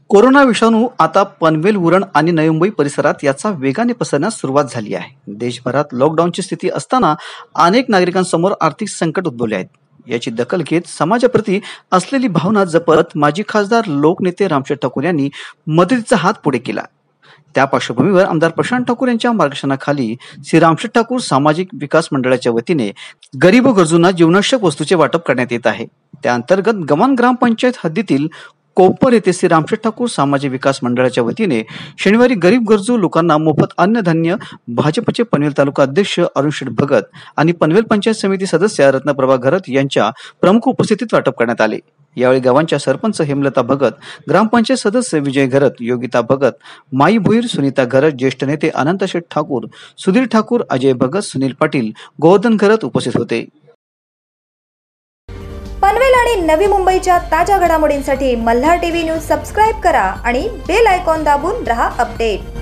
Corona विषाणू आता पनवेल, उरण आणि नवी मुंबई परिसरात याचा वेगाने पसरण्यास सुरुवात झाली आहे. देशभरात लॉकडाऊनची स्थिती असताना अनेक नागरिकांसमोर आर्थिक संकट उद्भवले आहेत. याची दखल घेत समाजाप्रती असलेली भावना जपत माजी खासदार लोकनेते रामशेठ ठाकूर यांनी मदतीचा हात पुढे केला. त्या पार्श्वभूमीवर आमदार प्रशांत ठाकूर यांच्या मार्गदर्शनाखाली श्री रामशेठ ठाकूर सामाजिक विकास मंडळाच्या वतीने गरीब व गरजूंना जीवनावश्यक वस्तूचे वाटप करण्यात येत आहे. त्या अंतर्गत गव्हाण ग्रामपंचायत हद्दीतील कोपर येथे श्री रामशेठ ठाकूर सामाजिक विकास मंडळाच्या वतीने शनिवारी गरीब गरजू लोकांना मोफत अन्नधान्य भाजपचे पनवेल तालुका अध्यक्ष अरुण शेठ भगत आणि पनवेल पंचायत समिती सदस्य रत्नप्रभा घरत यांच्या प्रमुख उपस्थितीत वाटप करण्यात आले. यावेळी गावांच्या सरपंच हेमलता भगत, ग्रामपंचायत सदस्य विजय घरत, योगिता भगत, माई भोईर, सुनीता घरत, ज्येष्ठ नेते अनंत शेठ ठाकूर, सुधीर ठाकूर, अजय भगत, सुनील पाटील, गोवर्धन घरत उपस्थित होते. पनवेल आणि नवी मुंबईच्या ताज्या घडामोडींसाठी मल्हार टीव्ही न्यूज सबस्क्राईब करा आणि बेल आयकॉन दाबून रहा अपडेट.